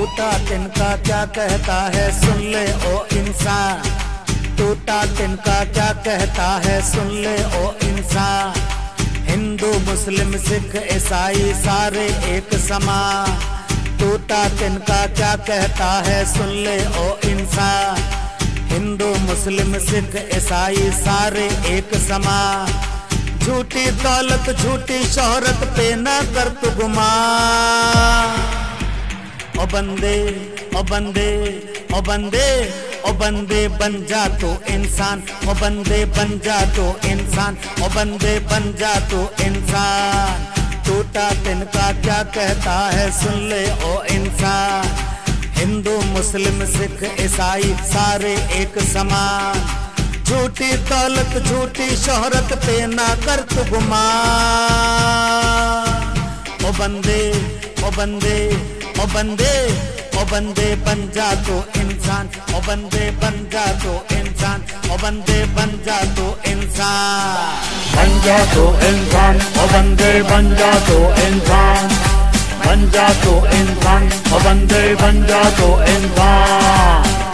टूटा तिनका क्या कहता है सुन ले ओ इंसान, टूटा तिनका क्या कहता है सुन ले ओ इंसान। हिंदू मुस्लिम सिख ईसाई सारे एक समान, टूटा तिनका क्या कहता है सुन ले ओ इंसान। हिंदू मुस्लिम सिख ईसाई सारे एक समान। झूठी दौलत झूठी शोहरत पे ना कर तू गुमान। ओ बंदे ओ बंदे ओ बंदे ओ बंदे बन जा तो इंसान, ओ बंदे बन जा तो इंसान, ओ बंदे बन जा तो इंसान। टूटा तिनका क्या कहता है सुन ले ओ इंसान। हिंदू मुस्लिम सिख ईसाई सारे एक समान। झूठी दौलत झूठी शोहरत पे ना कर तू गुमान। ओ बंदे ओ बंदे ओ बंदे ओ बंदे बन जा तो इंसान, ओ बंदे बन जा तो इंसान, ओ बंदे बन जा तो इंसान। बन जा तो इंसान, ओ बंदे बन जा तो इंसान, बन जा तो इंसान, ओ बंदे बन जा तो इंसान।